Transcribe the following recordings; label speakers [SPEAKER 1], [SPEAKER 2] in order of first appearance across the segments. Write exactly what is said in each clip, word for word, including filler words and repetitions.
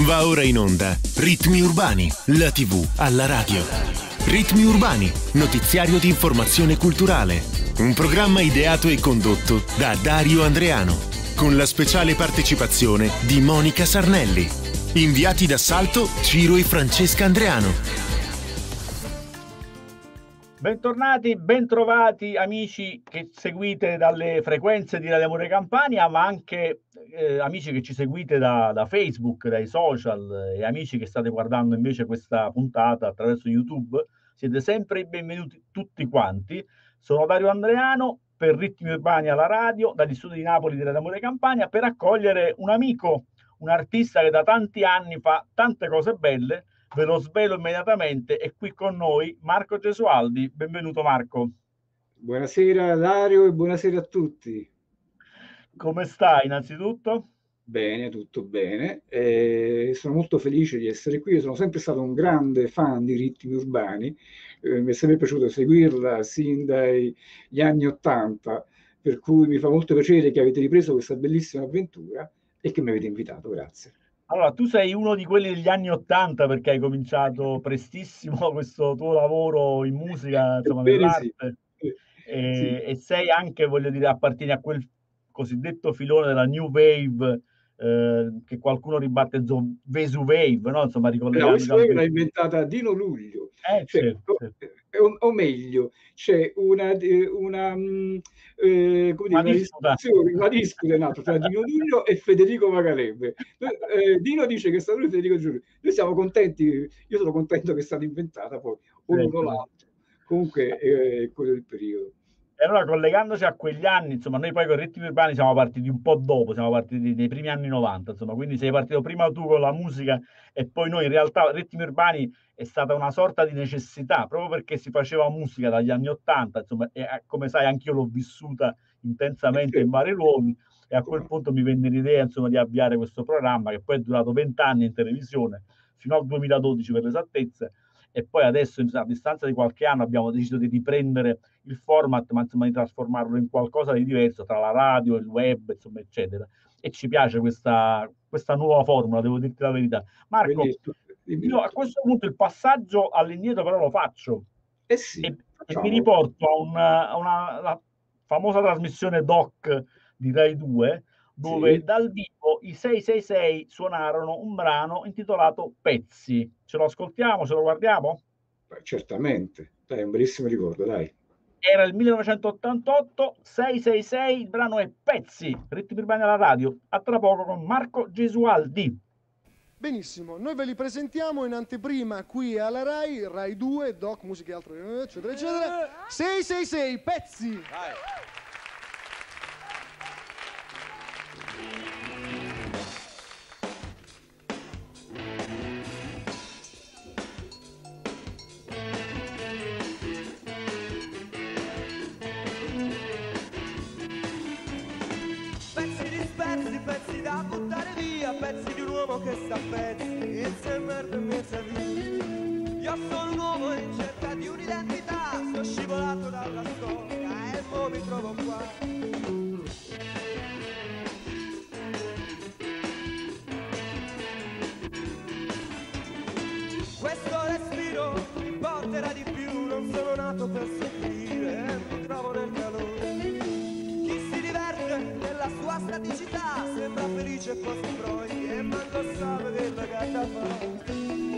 [SPEAKER 1] Va ora in onda Ritmi Urbani, la tivù alla radio. Ritmi Urbani, notiziario di informazione culturale. Un programma ideato e condotto da Dario Andreano, con la speciale partecipazione di Monica Sarnelli. Inviati d'assalto Ciro e Francesca Andreano.
[SPEAKER 2] Bentornati, bentrovati amici che seguite dalle frequenze di Radio Amore Campania, ma anche eh, amici che ci seguite da, da Facebook, dai social, e amici che state guardando invece questa puntata attraverso YouTube. Siete sempre i benvenuti tutti quanti. Sono Dario Andreano per Ritmi Urbani alla radio, dagli studi di Napoli di Radio Amore Campania, per accogliere un amico, un artista che da tanti anni fa tante cose belle. Ve lo svelo immediatamente, è qui con noi Marco Gesualdi. Benvenuto Marco.
[SPEAKER 3] Buonasera Dario e buonasera a tutti.
[SPEAKER 2] Come stai innanzitutto?
[SPEAKER 3] Bene, tutto bene. Eh, sono molto felice di essere qui. Io sono sempre stato un grande fan di Ritmi Urbani. Eh, mi è sempre piaciuto seguirla sin dagli anni Ottanta, per cui mi fa molto piacere che avete ripreso questa bellissima avventura e che mi avete invitato. Grazie.
[SPEAKER 2] Allora, tu sei uno di quelli degli anni Ottanta perché hai cominciato prestissimo questo tuo lavoro in musica, insomma, nell'arte,
[SPEAKER 3] sì.
[SPEAKER 2] E,
[SPEAKER 3] Sì.
[SPEAKER 2] e sei anche, voglio dire, appartieni a quel cosiddetto filone della New Wave, eh, che qualcuno ribattezzo Vesuvave, no? Insomma, ricollegando...
[SPEAKER 3] No, Vesuvave l'ha inventata Dino Luglio.
[SPEAKER 2] Eh,
[SPEAKER 3] cioè,
[SPEAKER 2] certo,
[SPEAKER 3] o,
[SPEAKER 2] certo.
[SPEAKER 3] o, o meglio, c'è una, una, eh, come dire, una discussione, una discussione nata tra Dino Luglio e Federico Magalebbe. Eh, Dino dice che è stato lui Federico Giulio. Noi siamo contenti, io sono contento che è stata inventata poi uno
[SPEAKER 2] certo.
[SPEAKER 3] l'altro. Comunque è quello del periodo.
[SPEAKER 2] E allora, collegandoci a quegli anni, insomma, noi poi con Ritmi Urbani siamo partiti un po' dopo, siamo partiti nei primi anni novanta, insomma, quindi sei partito prima tu con la musica e poi noi. In realtà Ritmi Urbani è stata una sorta di necessità, proprio perché si faceva musica dagli anni ottanta, insomma, e come sai anch'io l'ho vissuta intensamente in vari luoghi, e a quel punto mi venne l'idea, insomma, di avviare questo programma che poi è durato vent'anni in televisione, fino al duemiladodici per l'esattezza. E poi adesso, a distanza di qualche anno, abbiamo deciso di riprendere il format, ma insomma di trasformarlo in qualcosa di diverso tra la radio, il web, insomma, eccetera. E ci piace questa, questa nuova formula, devo dirti la verità. Marco, io a questo punto il passaggio all'indietro però lo faccio.
[SPEAKER 3] Eh sì,
[SPEAKER 2] e, e mi riporto a una, a una la famosa trasmissione Doc di Rai due, dove sì, dal vivo i sei sei sei suonarono un brano intitolato Pezzi. Ce lo ascoltiamo, ce lo guardiamo?
[SPEAKER 3] Beh, certamente, dai, è un bellissimo ricordo, dai.
[SPEAKER 2] Era il millenovecentottantotto, sei sei sei, il brano è Pezzi, Ritmi Urbani alla radio. A tra poco con Marco Gesualdi.
[SPEAKER 4] Benissimo, noi ve li presentiamo in anteprima qui alla Rai, Rai due, Doc, musica e altro, eccetera, eccetera. sei sei sei, Pezzi! Vai.
[SPEAKER 5] Pezzi, pezzi da buttare via, pezzi di un uomo che sta a pezzi, inizia a merda e mezza via. Io sono un uomo in cerca di un'identità, sto scivolato dalla storia e mo mi trovo qua. Questo respiro mi porterà di più, non sono nato per soffrire e mi trovo nel calore. Nella sua staticità sembra felice e poi si brogli e manco sa che la gatta fa.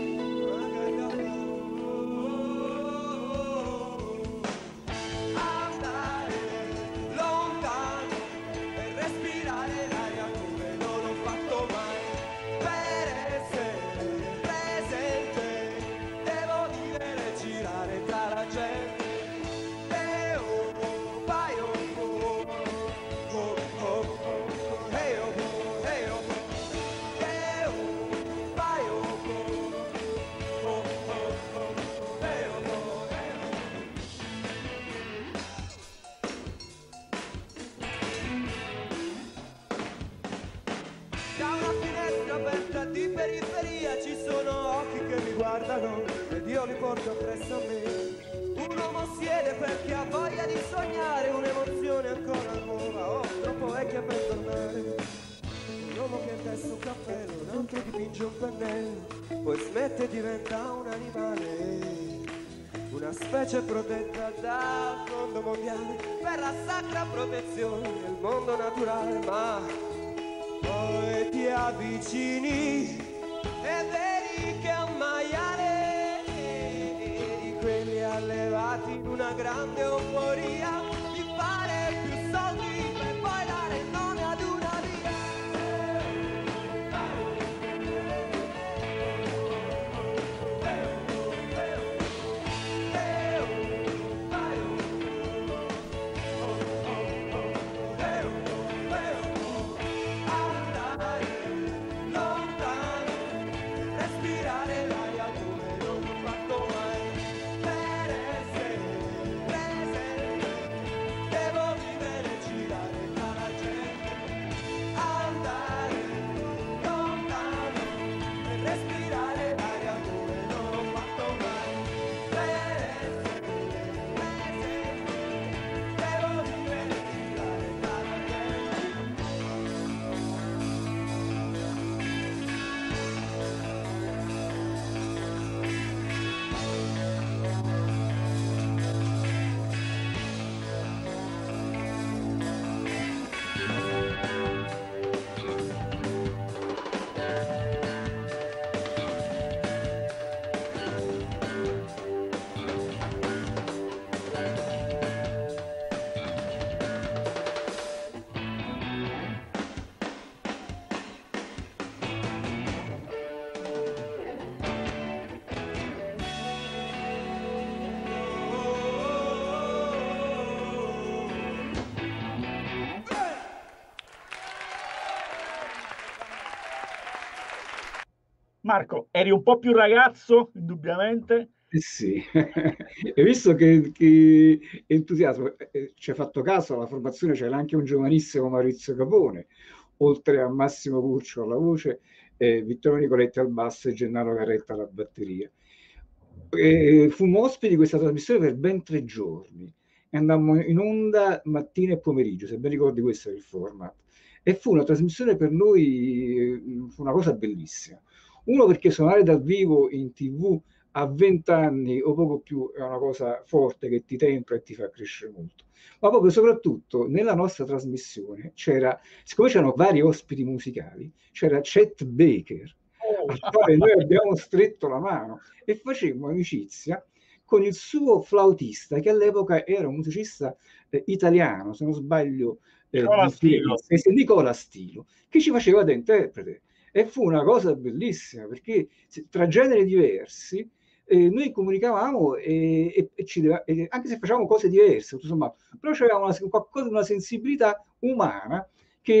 [SPEAKER 5] Andare lontano e respirare l'aria come non ho fatto mai. Per essere presente devo vivere e girare tra la gente. Di periferia ci sono occhi che mi guardano ed io li porto presso a me. Un uomo siede perché ha voglia di sognare un'emozione ancora nuova, oh, troppo vecchia per tornare. un uomo che testa un cappello, un altro dipinge un pennello, poi smette e diventa un animale, una specie protetta dal fondo mondiale per la sacra protezione del mondo naturale, ma poi ti avvicini e vedi che è un maiale di quelli allevati in una grande euforia di fare più soldi per poi dare il nome ad una via. Andare lontano, respirare l'aria come non ho fatto mai, per essere presente, devo vivere e girare tra la gente. Andare lontano e respirare l'aria come non ho fatto mai, per essere presente, devo vivere e girare tra la gente.
[SPEAKER 2] Marco, eri un po' più ragazzo, indubbiamente.
[SPEAKER 3] Eh sì, e visto che, che entusiasmo, eh, ci hai fatto caso, alla formazione c'era anche un giovanissimo Maurizio Capone, oltre a Massimo Curcio alla voce, eh, Vittorio Nicoletti al basso e Gennaro Carretta alla batteria. E fummo ospiti di questa trasmissione per ben tre giorni e andammo in onda mattina e pomeriggio, se ben ricordi questo è il format. E fu una trasmissione per noi, eh, fu una cosa bellissima. Uno perché suonare dal vivo in tivù a venti anni o poco più è una cosa forte che ti tempra e ti fa crescere molto. Ma proprio soprattutto nella nostra trasmissione c'era, siccome c'erano vari ospiti musicali, c'era Chet Baker, al quale noi abbiamo stretto la mano e facemmo amicizia con il suo flautista, che all'epoca era un musicista eh, italiano, se non sbaglio, eh,
[SPEAKER 2] Nicola
[SPEAKER 3] di
[SPEAKER 2] Stilo.
[SPEAKER 3] Firenze, Nicola Stilo, che ci faceva da interprete. E fu una cosa bellissima, perché tra generi diversi eh, noi comunicavamo e, e, e ci deve, e anche se facevamo cose diverse, insomma, però avevamo una, qualcosa, una sensibilità umana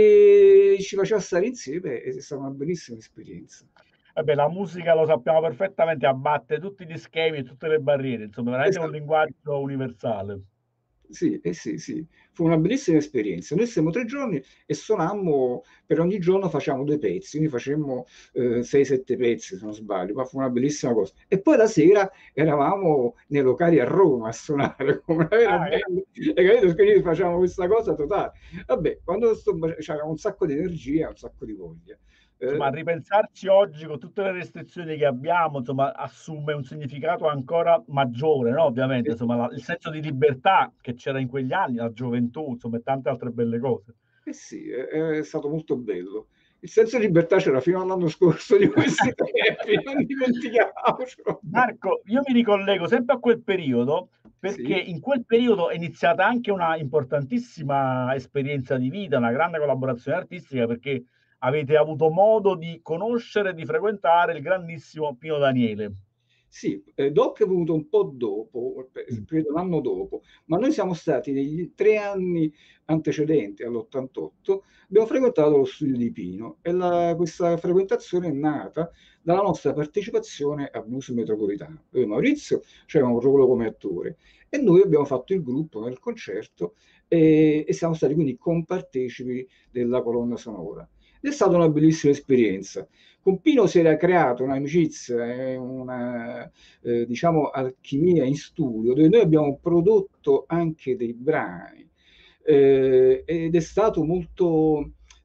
[SPEAKER 3] che ci faceva stare insieme e è stata una bellissima esperienza.
[SPEAKER 2] Vabbè, la musica, lo sappiamo perfettamente, abbatte tutti gli schemi e tutte le barriere, insomma, veramente
[SPEAKER 3] Esatto.
[SPEAKER 2] un linguaggio universale.
[SPEAKER 3] Sì, eh sì, sì, fu una bellissima esperienza. Noi stiamo tre giorni e suonammo, per ogni giorno facciamo due pezzi, quindi facemmo eh, sei sette pezzi se non sbaglio, ma fu una bellissima cosa. E poi la sera eravamo nei locali a Roma a suonare come una vera
[SPEAKER 2] Ah, eh.
[SPEAKER 3] band, e capito? Quindi facciamo questa cosa totale. Vabbè, quando sto, c'aveva un sacco di energia, un sacco di voglia.
[SPEAKER 2] Insomma, a ripensarci oggi con tutte le restrizioni che abbiamo, insomma, assume un significato ancora maggiore, no? Ovviamente, insomma, la, il senso di libertà che c'era in quegli anni, la gioventù, insomma, e tante altre belle cose.
[SPEAKER 3] Eh sì, è, è stato molto bello. Il senso di libertà c'era fino all'anno scorso di questi tempi, non dimentichiamocelo.
[SPEAKER 2] Marco, io mi ricollego sempre a quel periodo perché
[SPEAKER 3] Sì.
[SPEAKER 2] in quel periodo è iniziata anche una importantissima esperienza di vita, una grande collaborazione artistica, perché avete avuto modo di conoscere e di frequentare il grandissimo Pino Daniele.
[SPEAKER 3] Sì, eh, Doc è venuto un po' dopo, credo l'anno dopo, ma noi siamo stati negli tre anni antecedenti all'ottantotto, abbiamo frequentato lo studio di Pino e la, questa frequentazione è nata dalla nostra partecipazione a Blues Metropolitano. Io e Maurizio c'era un ruolo come attore e noi abbiamo fatto il gruppo nel concerto e, e siamo stati quindi compartecipi della colonna sonora. Ed è stata una bellissima esperienza. Con Pino si era creata un'amicizia e una eh, diciamo alchimia in studio, dove noi abbiamo prodotto anche dei brani eh, ed è stato molto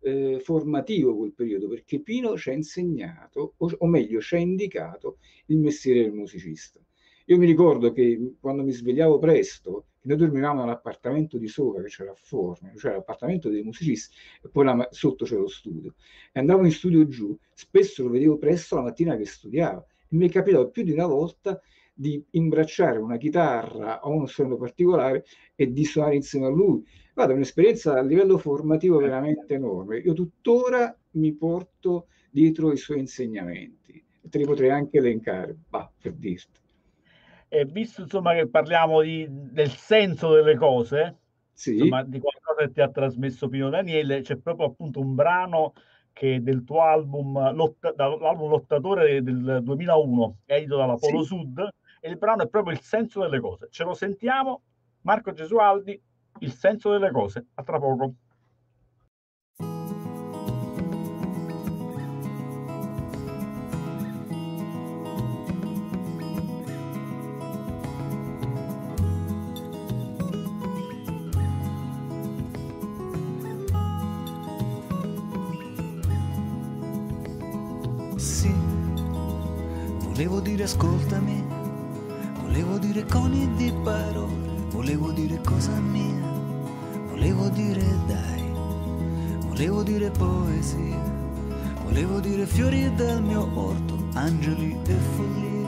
[SPEAKER 3] eh, formativo quel periodo, perché Pino ci ha insegnato, o, o meglio, ci ha indicato il mestiere del musicista. Io mi ricordo che quando mi svegliavo presto, noi dormivamo nell'appartamento di sopra che c'era a Forno, cioè l'appartamento dei musicisti, e poi la, sotto c'era lo studio. E andavo in studio giù, spesso lo vedevo presto la mattina che studiava. E mi è capitato più di una volta di imbracciare una chitarra o uno strumento particolare e di suonare insieme a lui. Guarda, un'esperienza a livello formativo veramente enorme. Io tuttora mi porto dietro i suoi insegnamenti. Te li potrei anche elencare, bah, per dirti.
[SPEAKER 2] E visto insomma che parliamo di, del senso delle cose,
[SPEAKER 3] sì.
[SPEAKER 2] insomma di qualcosa che ti ha trasmesso Pino Daniele, c'è proprio appunto un brano che è del tuo album, lotta, dall'album Lottatore del duemilauno, edito dalla Polo sì. Sud, e il brano è proprio Il senso delle cose. Ce lo sentiamo, Marco Gesualdi, Il senso delle cose. A tra poco.
[SPEAKER 6] Volevo dire ascoltami, volevo dire coni di parole, volevo dire cosa mia, volevo dire dai, volevo dire poesia, volevo dire fiori del mio orto, angeli e follie.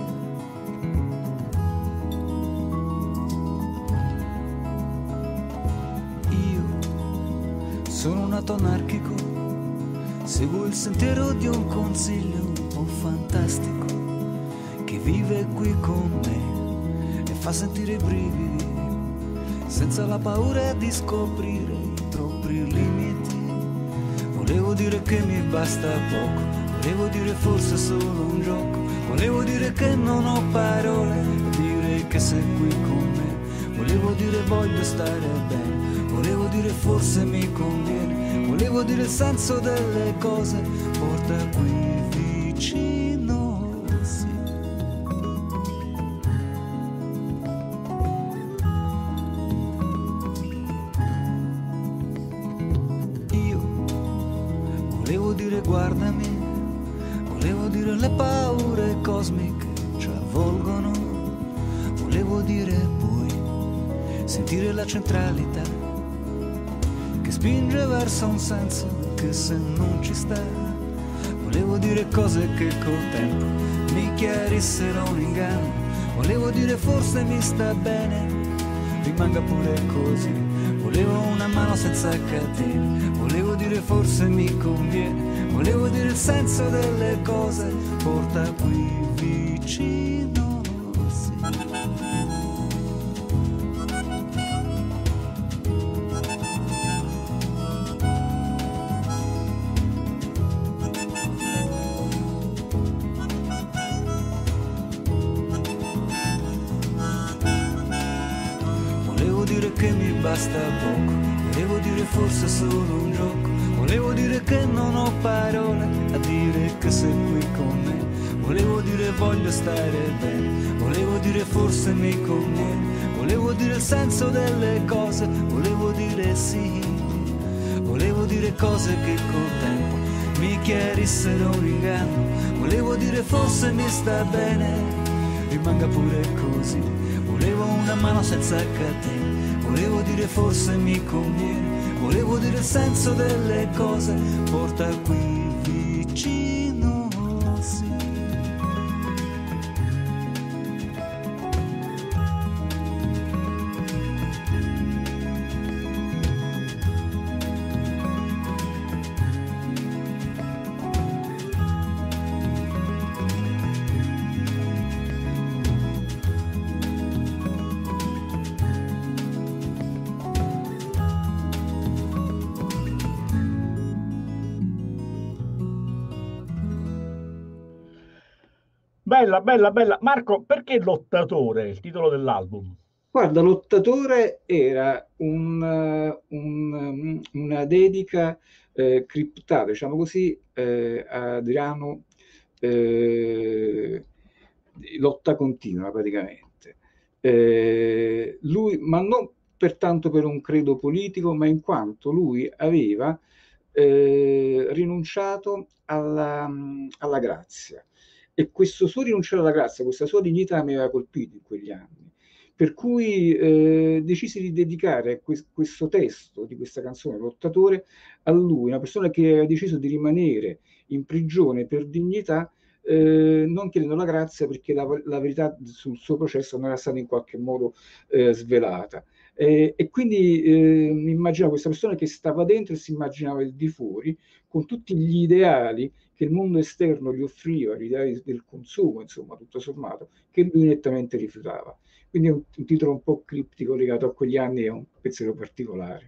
[SPEAKER 6] Io sono nato anarchico, seguo il sentiero di un consiglio un po' fantastico che vive qui con me e fa sentire i brividi senza la paura di scoprire i propri limiti. Volevo dire che mi basta poco, volevo dire forse solo un gioco, volevo dire che non ho parole, dire che sei qui con me, volevo dire voglio stare bene, volevo dire forse mi conviene, volevo dire il senso delle cose, porta qui vicino. Guardami, volevo dire le paure cosmiche ci avvolgono, volevo dire poi sentire la centralità che spinge verso un senso che se non ci sta, volevo dire cose che col tempo mi chiarissero un inganno, volevo dire forse mi sta bene, rimanga pure così, volevo una mano senza catene, volevo dire forse mi conviene, volevo dire il senso delle cose, porta qui vicino, sì. Volevo dire che mi basta poco, volevo dire forse solo un gioco, volevo dire che non ho parole a dire che sei qui con me, volevo dire voglio stare bene, volevo dire forse mi conviene, volevo dire il senso delle cose, volevo dire sì, volevo dire cose che col tempo mi chiarissero un inganno, volevo dire forse mi sta bene, rimanga pure così, volevo una mano senza catene, volevo dire forse mi conviene, volevo dire il senso delle cose, porta qui vicino, sì.
[SPEAKER 2] Bella, bella, bella. Marco, perché Lottatore, il titolo dell'album?
[SPEAKER 3] Guarda, Lottatore era un, un, una dedica eh, criptata, diciamo così, eh, a Adriano, eh, lotta continua praticamente. Eh, lui, ma non pertanto per un credo politico, ma in quanto lui aveva eh, rinunciato alla, alla grazia, e questo suo rinunciare alla grazia, questa sua dignità mi aveva colpito in quegli anni, per cui eh, decisi di dedicare que- questo testo di questa canzone, Lottatore, a lui, una persona che aveva deciso di rimanere in prigione per dignità, eh, non chiedendo la grazia perché la, la verità sul suo processo non era stata in qualche modo eh, svelata. Eh, e quindi eh, immaginavo questa persona che stava dentro e si immaginava il di fuori, con tutti gli ideali che il mondo esterno gli offriva, gli ideali del consumo, insomma, tutto sommato, che lui nettamente rifiutava. Quindi è un, un titolo un po' criptico legato a quegli anni, è un pensiero particolare.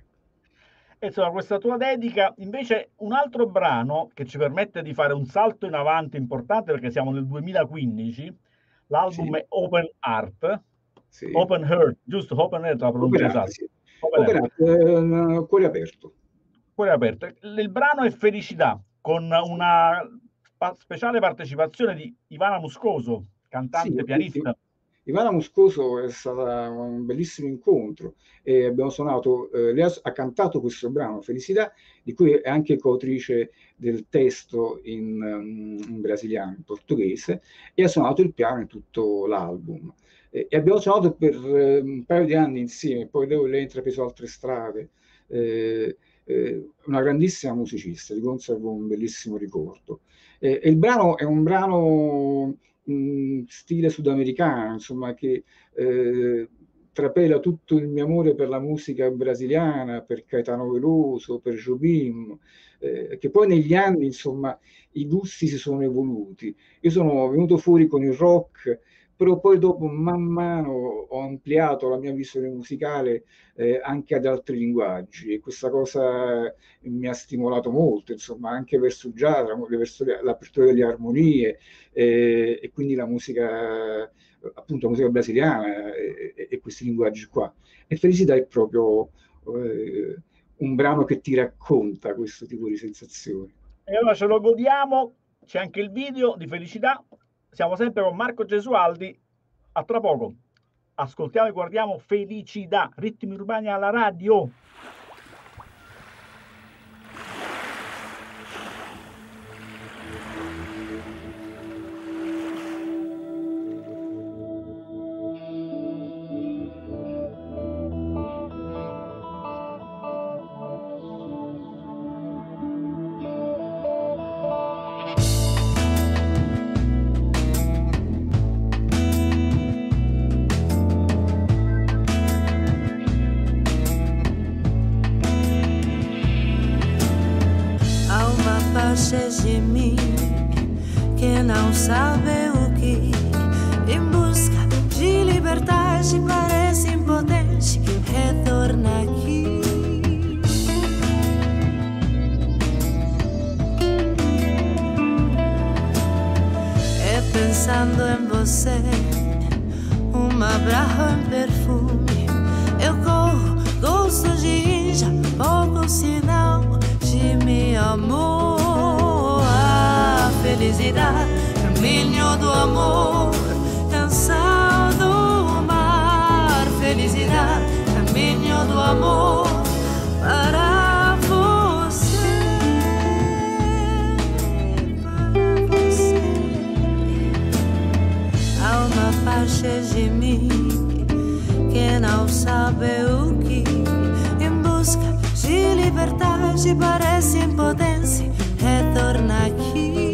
[SPEAKER 2] E insomma, questa tua dedica, invece, un altro brano che ci permette di fare un salto in avanti importante, perché siamo nel duemilaquindici, l'album
[SPEAKER 3] Sì.
[SPEAKER 2] è Open Heart,
[SPEAKER 3] Sì.
[SPEAKER 2] Open Heart, giusto? Open Heart, la pronuncia esatta.
[SPEAKER 3] Sì.
[SPEAKER 2] Open
[SPEAKER 3] Open
[SPEAKER 2] Heart.
[SPEAKER 3] Heart, eh, cuore aperto.
[SPEAKER 2] Cuore aperto. Il brano è Felicità, con una speciale partecipazione di Ivana Moscoso, cantante,
[SPEAKER 3] Sì,
[SPEAKER 2] pianista.
[SPEAKER 3] sì. Ivana Moscoso è stato un bellissimo incontro e abbiamo suonato, eh, lei ha, ha cantato questo brano Felicità, di cui è anche coautrice del testo in, um, in brasiliano, in portoghese, e ha suonato il piano in tutto l'album. E, e abbiamo suonato per eh, un paio di anni insieme, poi lei ha intrapreso altre strade. Eh, eh, una grandissima musicista, di conservo un bellissimo ricordo. Eh, e il brano è un brano stile sudamericano, insomma, che eh, trapela tutto il mio amore per la musica brasiliana, per Caetano Veloso, per Jobim, eh, che poi negli anni, insomma, i gusti si sono evoluti. Io sono venuto fuori con il rock, però poi dopo man mano ho ampliato la mia visione musicale eh, anche ad altri linguaggi, e questa cosa mi ha stimolato molto, insomma, anche verso il jazz, verso l'apertura delle armonie, eh, e quindi la musica, appunto la musica brasiliana e, e, e questi linguaggi qua. E Felicità è proprio eh, un brano che ti racconta questo tipo di sensazioni.
[SPEAKER 2] E allora ce lo godiamo, c'è anche il video di Felicità. Siamo sempre con Marco Gesualdi, a tra poco. Ascoltiamo e guardiamo Felicità, ritmi urbani alla radio.
[SPEAKER 7] De mim que não sabe o que, em busca de liberdade, parece impotente, retorna aqui. É pensando em você, um abraço em perfume. Eu corro, gosto de já pouco sinal de meu amor. Felicidade, caminho do amor, canção do mar. Felicidade, caminho do amor para você, para você. Há uma parte de mim que não sabe o que, em busca de liberdade, parece impotência, retorna aqui.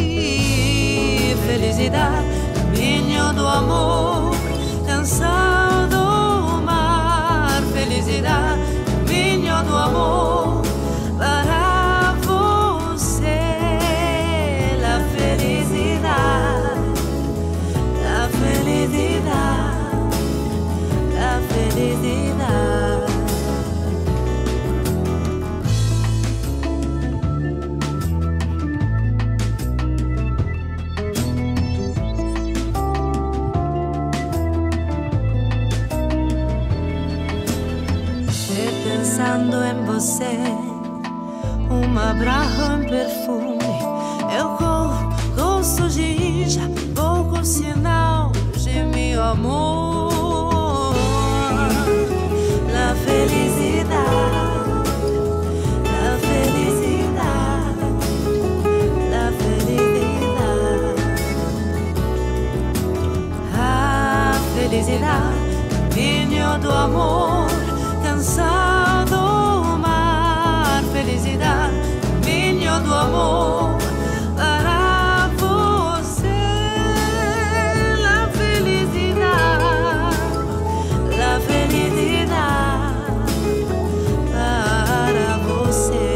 [SPEAKER 7] Felicidade, caminho do amor, canção do mar. Felicidade, caminho do amor para você. La felicidade, la felicidade, la felicidade. Pensando em você, um abraço em perfume. Eu corro, gosto de já pouco sinal de meu amor. La felicidade, la felicidade. felicidad, niño tu amor, cansado mar, felicidad, niño tu amor, para você la felicidad, la felicidad para você.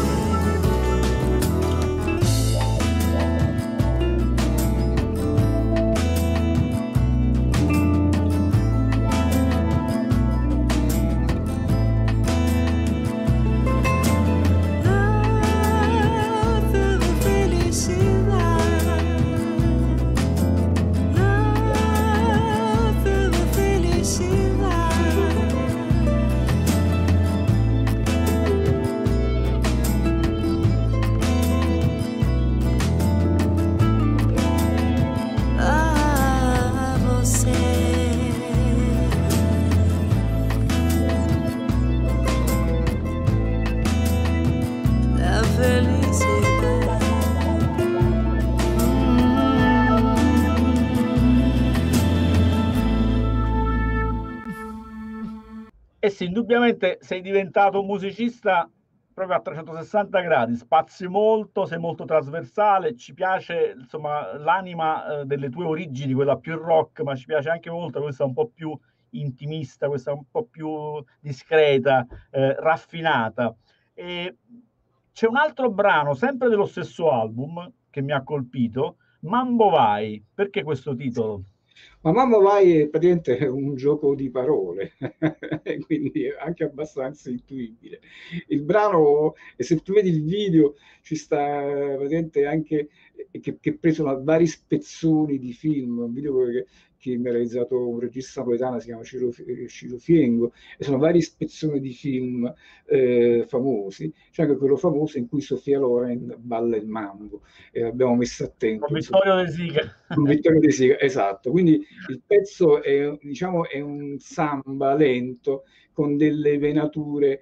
[SPEAKER 2] Eh sì, indubbiamente sei diventato un musicista proprio a trecentosessanta gradi, spazi molto, sei molto trasversale, ci piace insomma l'anima eh, delle tue origini, quella più rock, ma ci piace anche molto questa un po' più intimista, questa un po' più discreta, eh, raffinata. E c'è un altro brano, sempre dello stesso album, che mi ha colpito, Mambo Vai. Perché questo titolo?
[SPEAKER 3] Ma Mamma Vai è praticamente un gioco di parole, quindi è anche abbastanza intuibile. Il brano, e se tu vedi il video, ci sta praticamente anche che, che preso da vari spezzoni di film, un video che, che mi ha realizzato un regista napoletano, si chiama Ciro, Ciro Fiengo, e sono vari spezzoni di film eh, famosi. C'è anche quello famoso in cui Sofia Loren balla il mambo, e abbiamo messo attento.
[SPEAKER 2] Con Vittorio De Sica.
[SPEAKER 3] Con Vittorio De Sica, esatto. Quindi il pezzo è, diciamo, è un samba lento con delle venature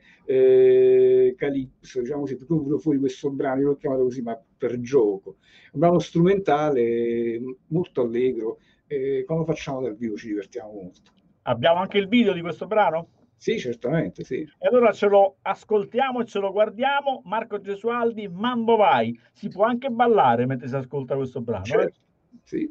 [SPEAKER 3] eh, calipso, diciamo così, perché ho voluto fuori questo brano, io l'ho chiamato così, ma per gioco. Un brano strumentale molto allegro. E quando facciamo dal vivo ci divertiamo molto.
[SPEAKER 2] Abbiamo anche il video di questo brano?
[SPEAKER 3] Sì, certamente, sì.
[SPEAKER 2] E allora ce lo ascoltiamo e ce lo guardiamo. Marco Gesualdi, Mambo Vai. Si può anche ballare mentre si ascolta questo brano.
[SPEAKER 3] Certo,
[SPEAKER 2] eh?
[SPEAKER 3] sì.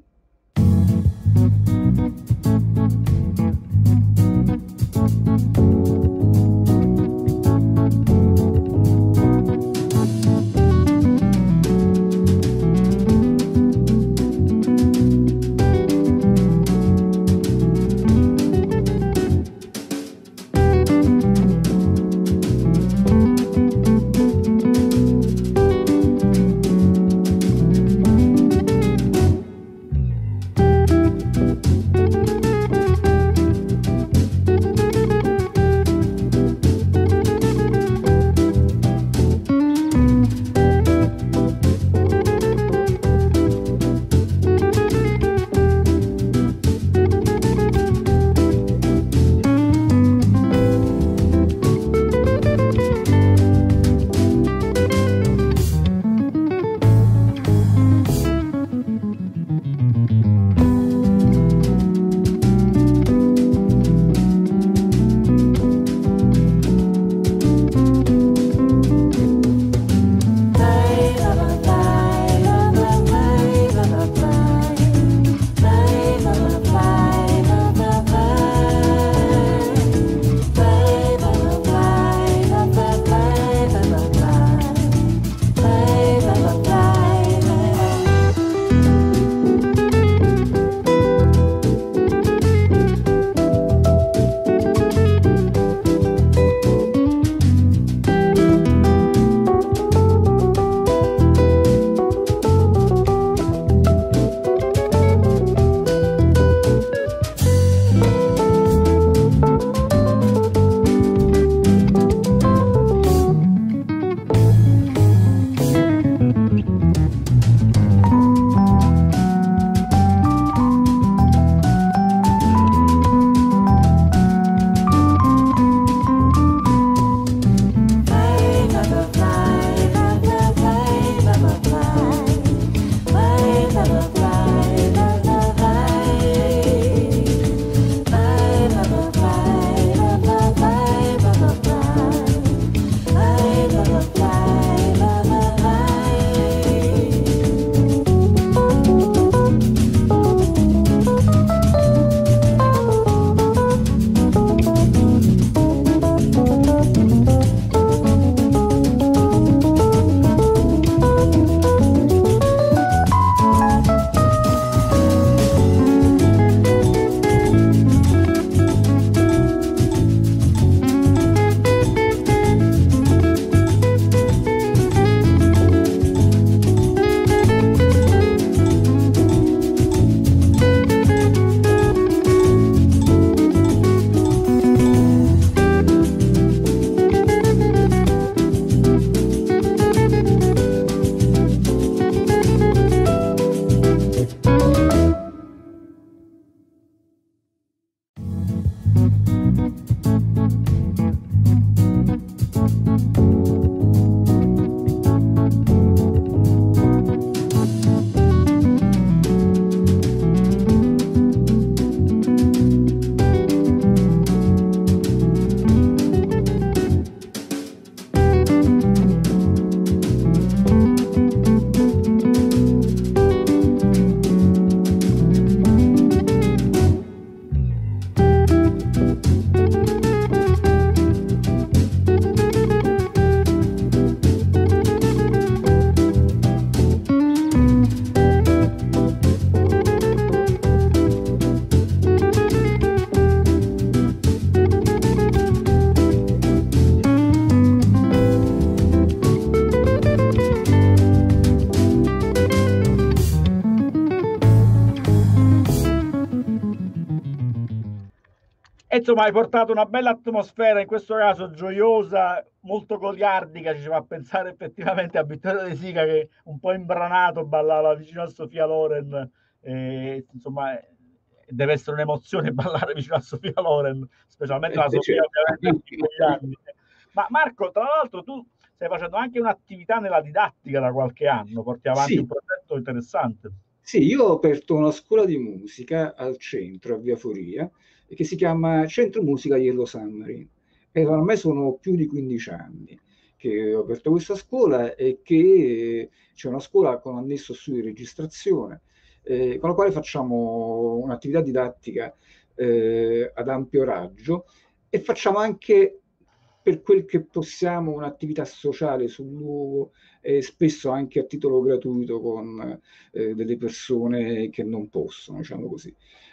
[SPEAKER 2] E insomma, hai portato una bella atmosfera, in questo caso gioiosa, molto goliardica, ci fa pensare effettivamente a Vittorio De Sica che un po' imbranato ballava vicino a Sofia Loren. E, insomma, deve essere un'emozione ballare vicino a Sofia Loren, specialmente la
[SPEAKER 3] Eh,
[SPEAKER 2] Sofia
[SPEAKER 3] certo.
[SPEAKER 2] ovviamente di quegli anni. Ma Marco, tra l'altro tu stai facendo anche un'attività nella didattica da qualche anno, porti avanti
[SPEAKER 3] Sì.
[SPEAKER 2] un progetto interessante.
[SPEAKER 3] Sì, io ho aperto una scuola di musica al centro, a Via Foria, che si chiama Centro Musica Yellow Submarine. E ormai sono più di quindici anni che ho aperto questa scuola e che c'è una scuola con annesso studio di registrazione, eh, con la quale facciamo un'attività didattica eh, ad ampio raggio e facciamo anche, per quel che possiamo, un'attività sociale sul luogo, e spesso anche a titolo gratuito con eh, delle persone che non possono, diciamo così.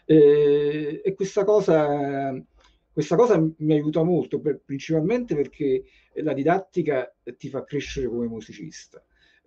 [SPEAKER 3] Eh, e questa cosa, questa cosa mi aiuta molto, per, principalmente perché la didattica ti fa crescere come musicista.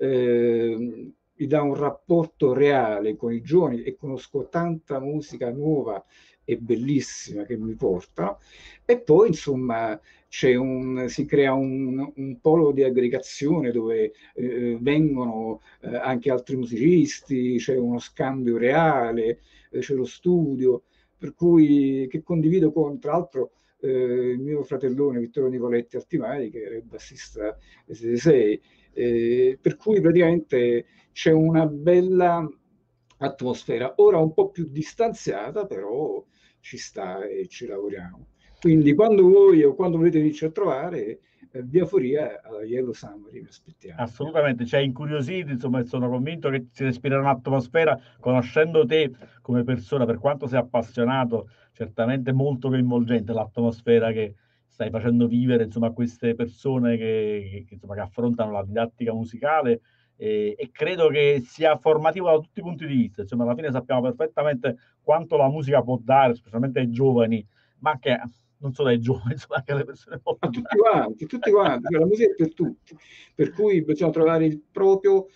[SPEAKER 3] Eh, mi dà un rapporto reale con i giovani e conosco tanta musica nuova e bellissima che mi portano. E poi, insomma, c'è un, si crea un, un polo di aggregazione dove eh, vengono eh, anche altri musicisti, c'è uno scambio reale, eh, c'è lo studio, per cui che condivido con, tra l'altro, eh, il mio fratellone Vittorio Nicoletti Altimari, che era il bassista dei sei, eh, per cui praticamente c'è una bella atmosfera, ora un po' più distanziata, però ci sta e ci lavoriamo. Quindi quando voi o quando volete venirci a trovare, eh, Via Foria alla Yellow Submarine vi aspettiamo.
[SPEAKER 2] Assolutamente, ci hai incuriosito, insomma, e sono convinto che si respira un'atmosfera, conoscendo te come persona, per quanto sei appassionato, certamente molto coinvolgente l'atmosfera che stai facendo vivere, insomma, a queste persone che, che, insomma, che affrontano la didattica musicale, e, e credo che sia formativo da tutti i punti di vista. Insomma, alla fine sappiamo perfettamente quanto la musica può dare, specialmente ai giovani, ma anche non solo ai giovani, insomma, anche alle persone molto
[SPEAKER 3] A tutti quanti, tutti quanti, cioè, la musica è per tutti, per cui bisogna trovare il proprio,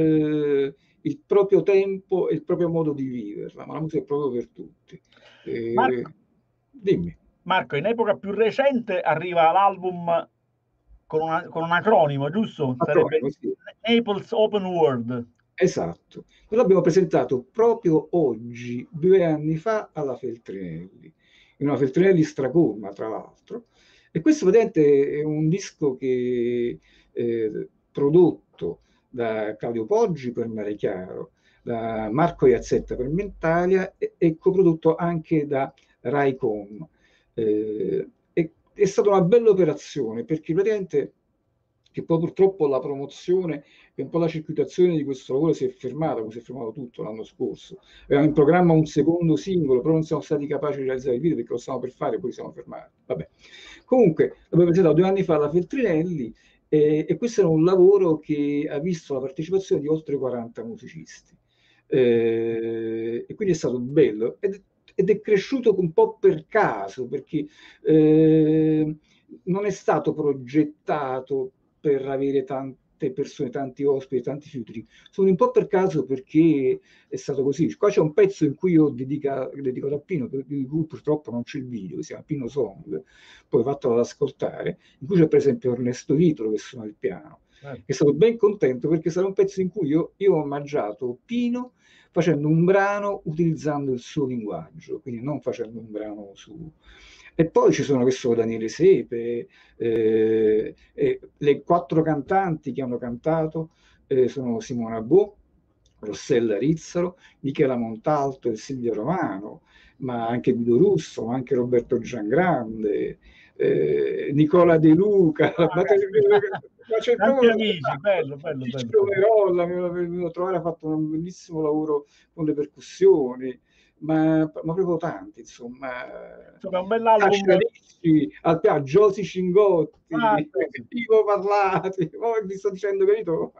[SPEAKER 3] eh, il proprio tempo e il proprio modo di viverla, ma la musica è proprio per tutti. Eh,
[SPEAKER 2] Marco,
[SPEAKER 3] dimmi.
[SPEAKER 2] Marco, in epoca più recente arriva l'album con, una, con un acronimo, giusto?
[SPEAKER 3] Acronimo,
[SPEAKER 2] Sarebbe
[SPEAKER 3] sì.
[SPEAKER 2] Naples Open World.
[SPEAKER 3] Esatto, noi l'abbiamo presentato proprio oggi, due anni fa, alla Feltrinelli, in una Feltrinelli stracolma, tra l'altro. E questo, vedete, è un disco che eh, prodotto da Claudio Poggi per Mare Chiaro, da Marco Iazzetta per Mentalia e, e coprodotto anche da Raicom. Eh, è, è stata una bella operazione perché praticamente, che poi purtroppo la promozione e un po' la circuitazione di questo lavoro si è fermata, come si è fermato tutto l'anno scorso. Avevamo in programma un secondo singolo, però non siamo stati capaci di realizzare il video perché lo stavamo per fare, poi siamo fermati. Vabbè. Comunque, l'abbiamo presentato due anni fa alla Feltrinelli eh, e questo era un lavoro che ha visto la partecipazione di oltre quaranta musicisti. Eh, e quindi è stato bello ed, ed è cresciuto un po' per caso, perché eh, non è stato progettato per avere tante persone, tanti ospiti, tanti filtri. Sono un po' per caso perché è stato così. Qua c'è un pezzo in cui io dedica, dedicato a Pino, di cui purtroppo non c'è il video, che si chiama Pino Song, poi fatelo ad ascoltare, in cui c'è per esempio Ernesto Vitolo che suona il piano. Eh. È stato ben contento perché sarà un pezzo in cui io, io ho omaggiato Pino facendo un brano utilizzando il suo linguaggio, quindi non facendo un brano su... E poi ci sono questo Daniele Sepe, eh, eh, le quattro cantanti che hanno cantato eh, sono Simona Bo, Rossella Rizzaro, Michela Montalto e Silvia Romano, ma anche Guido Russo, ma anche Roberto Giangrande, eh, Nicola De Luca,
[SPEAKER 2] ah,
[SPEAKER 3] ma
[SPEAKER 2] c'è tanti amici, bello, bello,
[SPEAKER 3] Ciccio Merolla, mi è venuto a trovare, ha fatto un bellissimo lavoro con le percussioni. Ma, ma proprio tanti, insomma.
[SPEAKER 2] Insomma, un bell'album.
[SPEAKER 3] Al piano, Giosi Cingotti,
[SPEAKER 2] ah,
[SPEAKER 3] Ivo Parlati, oh, vi sto dicendo, capito?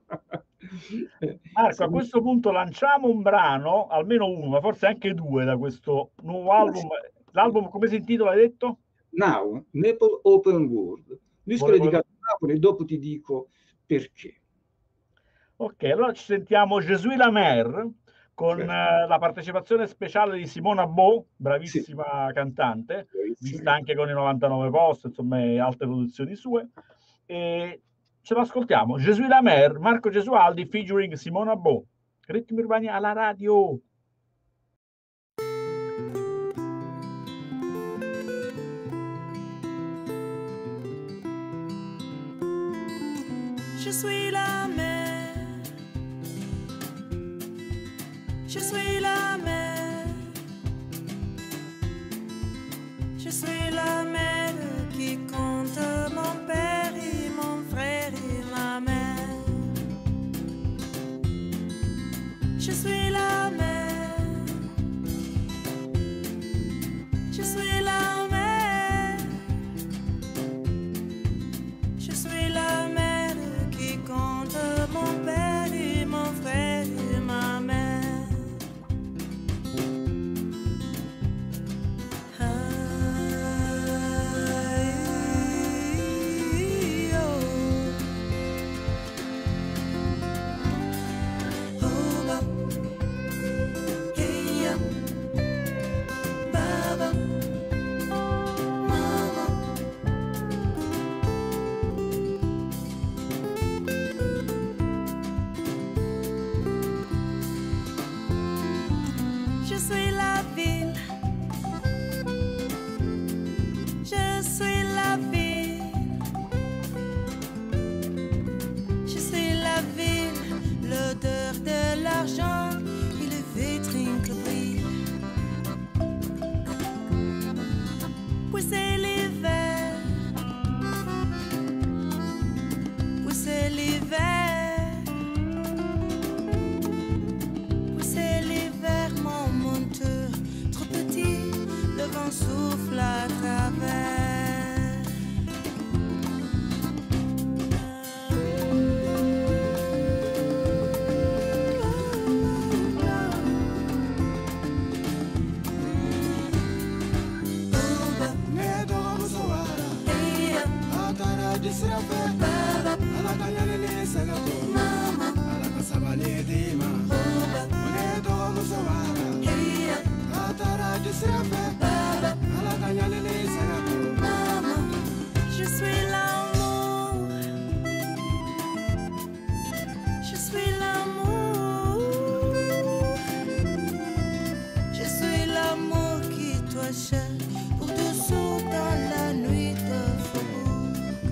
[SPEAKER 2] Marco, a questo punto lanciamo un brano, almeno uno, ma forse anche due, da questo nuovo album. L'album come si intitola, hai detto?
[SPEAKER 3] Now, Naples Open World. Disco
[SPEAKER 2] Volevo...
[SPEAKER 3] dedicato a Napoli e dopo ti dico perché.
[SPEAKER 2] Ok, allora ci sentiamo Jésus la Mer con
[SPEAKER 3] Certo.
[SPEAKER 2] eh, la partecipazione speciale di Simona Bo, bravissima cantante,
[SPEAKER 3] Bravissima.
[SPEAKER 2] vista anche con i novantanove post, insomma, e altre produzioni sue. E ce lo ascoltiamo. Je suis la mer, Marco Gesualdi featuring Simona Bo. Ritmi Urbani alla radio.
[SPEAKER 7] Je suis la mer, je suis la mer, je suis la mer qui compte mon père et mon frère et ma mère. Je suis la mer, je suis la mer, je suis la mer qui compte mon père et mon frère et ma mère. Aïe, oh. Oh, ba. Hey, ya. Baba. Mama. Je suis la ville, je suis la ville, je suis la ville, l'odeur de l'argent et les vitrines qui brillent. Puis c'est l'hiver, puis c'est l'hiver, puis c'est l'hiver, mon monteur trop petit, le vent souffle à travers. Je suis l'amour, je suis l'amour, je suis l'amour qui doit chercher pour dessous dans la nuit de faubourg.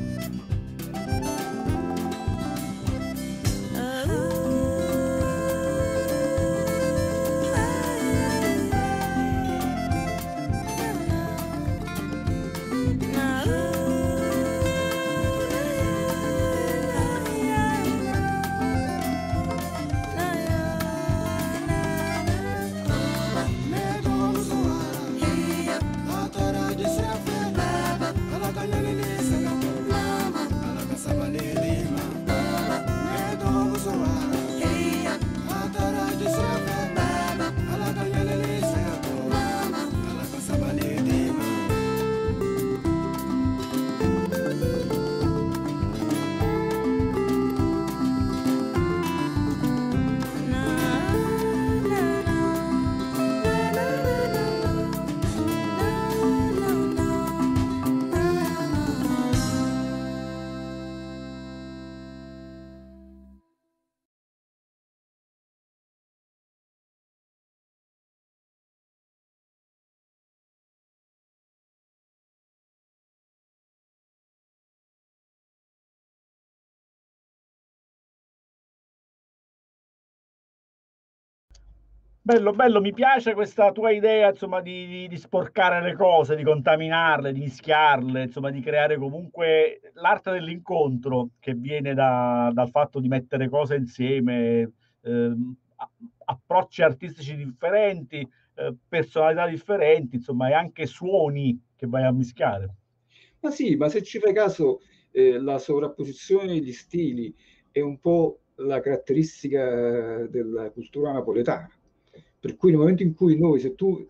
[SPEAKER 2] Bello, bello, mi piace questa tua idea, insomma, di, di- di sporcare le cose, di contaminarle, di mischiarle, insomma, di creare comunque l'arte dell'incontro che viene da- dal fatto di mettere cose insieme, ehm, a- approcci artistici differenti, eh, personalità differenti, insomma, e anche suoni che vai a mischiare.
[SPEAKER 3] Ma sì, ma se ci fai caso, eh, la sovrapposizione degli stili è un po' la caratteristica della cultura napoletana. Per cui nel momento in cui noi, se tu,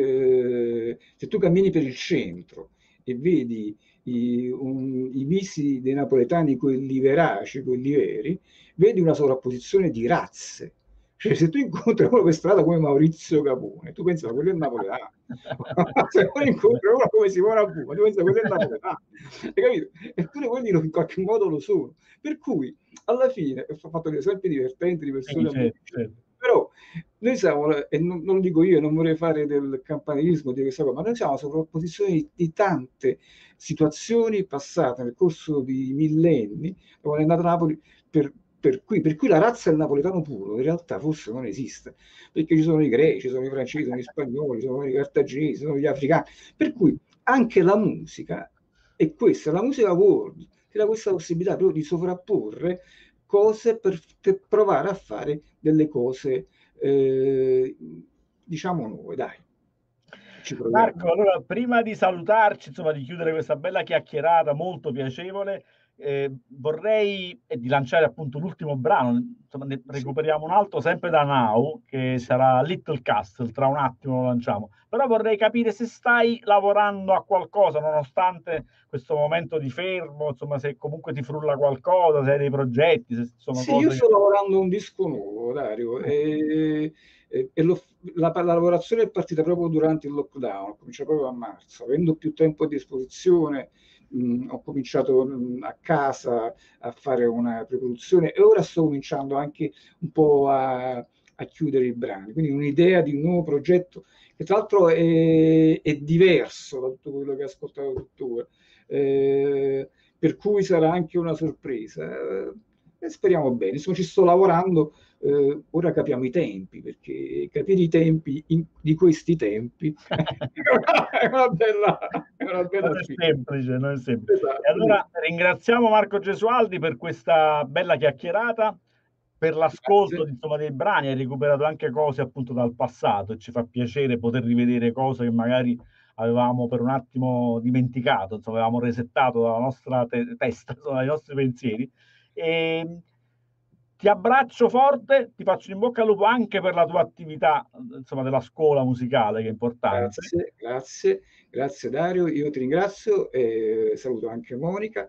[SPEAKER 3] eh, se tu cammini per il centro e vedi i, un- i visi dei napoletani, quelli veraci, quelli veri, vedi una sovrapposizione di razze. Cioè, se tu incontri uno per strada come Maurizio Capone, tu pensi, ma quello è napoletano. Se tu incontri uno come Simone Abuma, tu pensi, quello è napoletano. Hai capito? Eppure quelli in qualche modo lo sono. Per cui, alla fine, ho fatto degli esempi divertenti di persone,
[SPEAKER 2] Sì, certo, certo.
[SPEAKER 3] però noi siamo, e non, non lo dico io, non vorrei fare del campanilismo di questa cosa, ma noi siamo a sovrapposizione di, di tante situazioni passate nel corso di millenni, quando è nata Napoli, per Per cui, per cui la razza del napoletano puro in realtà forse non esiste, perché ci sono i greci, ci sono i francesi, sono gli spagnoli, ci sono i cartaginesi, ci sono gli africani, per cui anche la musica è questa, la musica world ti dà questa possibilità proprio di sovrapporre cose per, per provare a fare delle cose, eh, diciamo nuove, dai. Ci proviamo.
[SPEAKER 2] Marco, allora prima di salutarci, insomma di chiudere questa bella chiacchierata molto piacevole, eh, vorrei eh, di lanciare appunto l'ultimo brano, insomma ne recuperiamo un altro sempre da Now, che sarà Little Castle, tra un attimo lo lanciamo, però vorrei capire se stai lavorando a qualcosa, nonostante questo momento di fermo, insomma se comunque ti frulla qualcosa, se hai dei progetti, se sono
[SPEAKER 3] sì,
[SPEAKER 2] cose
[SPEAKER 3] io
[SPEAKER 2] che...
[SPEAKER 3] sto lavorando a un disco nuovo, Dario, e, e, e lo, la, la lavorazione è partita proprio durante il lockdown, ho cominciato proprio a marzo, avendo più tempo a disposizione. Mh, ho cominciato mh, a casa a fare una preproduzione e ora sto cominciando anche un po' a, a chiudere i brani, quindi un'idea di un nuovo progetto che tra l'altro è, è diverso da tutto quello che ho ascoltato tuttora, eh, per cui sarà anche una sorpresa, eh, e speriamo bene. Insomma, ci sto lavorando. Eh, ora capiamo i tempi, perché capire i tempi in, di questi tempi è una bella, è una bella
[SPEAKER 2] non è semplice, non è semplice.
[SPEAKER 3] Esatto.
[SPEAKER 2] E allora ringraziamo Marco Gesualdi per questa bella chiacchierata, per l'ascolto insomma, dei brani, hai recuperato anche cose appunto dal passato e ci fa piacere poter rivedere cose che magari avevamo per un attimo dimenticato, insomma avevamo resettato dalla nostra te testa, insomma, dai nostri pensieri. E ti abbraccio forte, ti faccio in bocca al lupo anche per la tua attività, insomma, della scuola musicale, che è importante.
[SPEAKER 3] Grazie, grazie, grazie Dario, io ti ringrazio, e saluto anche Monica,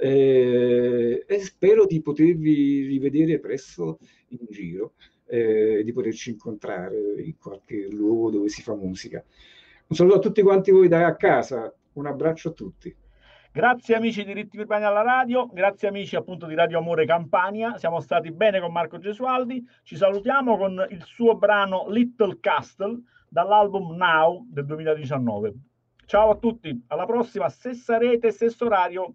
[SPEAKER 3] eh, e spero di potervi rivedere presto in giro, eh, di poterci incontrare in qualche luogo dove si fa musica. Un saluto a tutti quanti voi da casa, un abbraccio a tutti.
[SPEAKER 2] Grazie amici di Ritmi Urbani alla radio, grazie amici appunto di Radio Amore Campania, siamo stati bene con Marco Gesualdi, ci salutiamo con il suo brano Little Castle dall'album Now del duemiladiciannove. Ciao a tutti, alla prossima, stessa rete, stesso orario.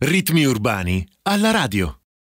[SPEAKER 1] Ritmi urbani alla radio.